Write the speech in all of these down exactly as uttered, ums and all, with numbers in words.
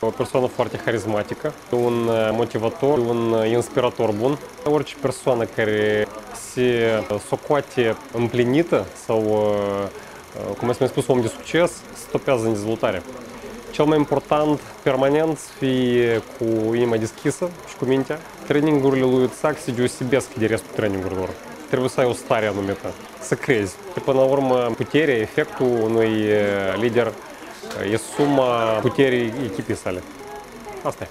O persoană foarte harismatică, un motivator, un inspirator bun. Orice persoană care se socoate împlinită sau, cum ați mai spus, om de succes, stopează în dezvoltare. Cel mai important, permanent, să fie cu inima deschisă și cu mintea. Trainingurile lui Itshak se deosebesc de restul trainingurilor. Trebuie să ai o stare anumită, să crezi. Până la urmă, puterea, efectul unui lider e suma puterii echipei sale. Asta e.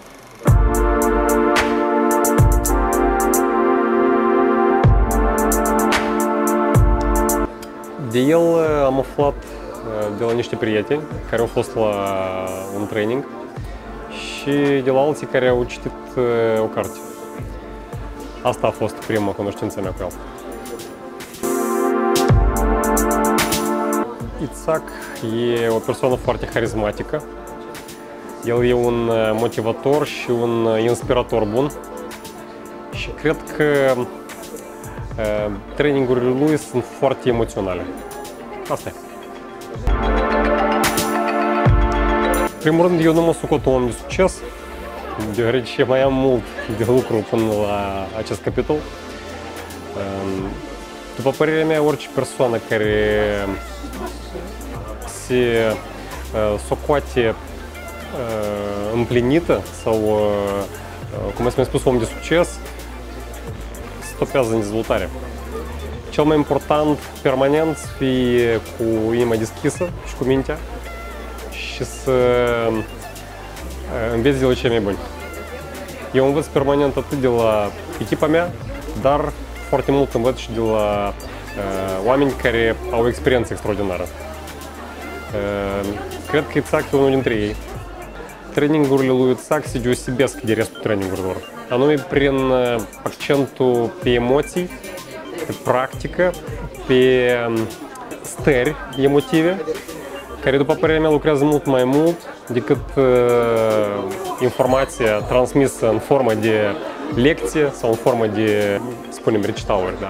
De el am aflat de la niște prieteni care au fost la un training și de la alții care au citit o carte. Asta a fost prima cunoștință mea cu el. Itshak e o persoană foarte harismatică. El e un motivator și un inspirator bun. Și cred că uh, trainingurile lui sunt foarte emoționale. Asta e. În primul rând, eu nu mă socot un om de succes, deoarece mai am mult de lucru până la acest capitol. După părerea mea, orice persoană care se socoate împlinită sau, cum ați mai spus, om de succes, stopează în dezvoltare. Cel mai important, permanent, să fie cu inima deschisă și cu mintea și să înveți de la cei mai buni. Eu învăț permanent atât de la echipa mea, dar foarte mult învăț și de la uh, oameni care au o experiență extraordinară. Uh, cred că Itshak e unul dintre ei. Trainingurile lui Itshak se deosebesc de restul trainingurilor, anume prin accentul pe emoții, pe practică, pe stări emotive, care, după părerea mea, lucrează mult mai mult decât uh, informația transmisă în formă de lecție sau în formă de, spunem, recitauri. Da.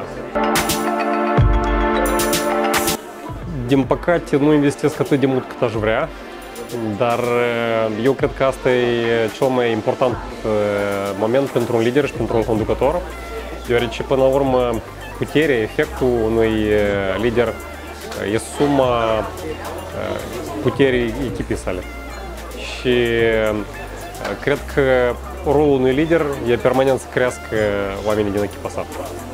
Din păcate, nu investesc atât de mult cât aș vrea, dar uh, eu cred că asta e cel mai important uh, moment pentru un lider și pentru un conducător, deoarece, până la urmă, puterea, efectul unui uh, lider uh, e suma puterii echipei sale. Și cred că rolul unui lider e permanent să crească oamenii din echipa sa.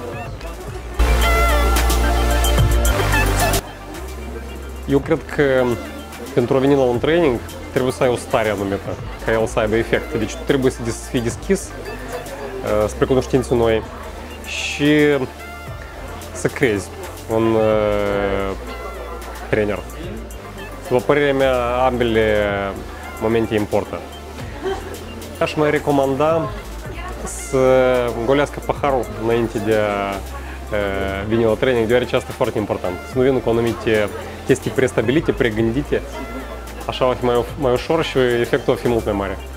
Eu cred că pentru a veni la un training trebuie să ai o stare anumită, ca el să aibă efect. Deci trebuie să fii deschis spre cunoștințe noi și să crezi în trainer. După părerea mea, ambele momente importă. Aș mai recomanda să golească paharul înainte de a veni la training, deoarece asta e foarte important. Să nu vină cu anumite chestii prestabilite, pregândite, așa va fi mai, mai ușor și efectul va fi mult mai mare.